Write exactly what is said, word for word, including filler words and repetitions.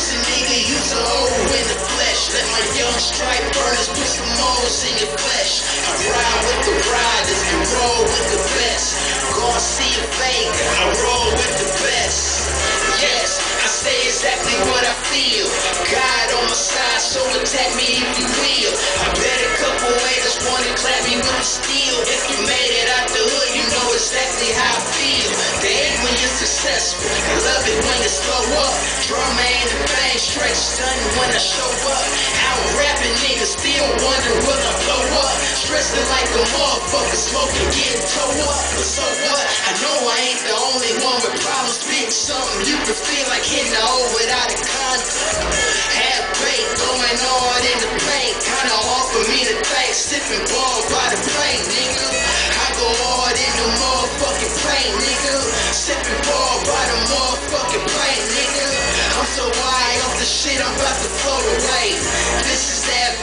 pussy nigga, use a hoe in the flesh. Let my young stripe burners put some moles in your flesh. I ride with the riders and roll with the best. Garcia Vega, I roll with the best. Yes, I say exactly what I feel. God on my side, so attack me if you will. I bet a couple haters wanna clap me with a steel. If you made it out the hood, you know exactly how I feel. They hate when you're successful, I love it when you slow up. Drama ain't a thing, straight stunning when I show up. Out rapping niggas still wonder will I blow up. Stressing like a motherfucker, smoking, getting toe up. But so what? I know I ain't the only one with problems. Big something you can feel like hitting the hole without a condom. Half baked, going hard in the paint. Kinda hard for me to think. Sipping ball by the plane, nigga. I go hard in the motherfucking paint, nigga. Sipping ball by the motherfucking plane, nigga. I'm so high off the shit, I'm about to float away. This is that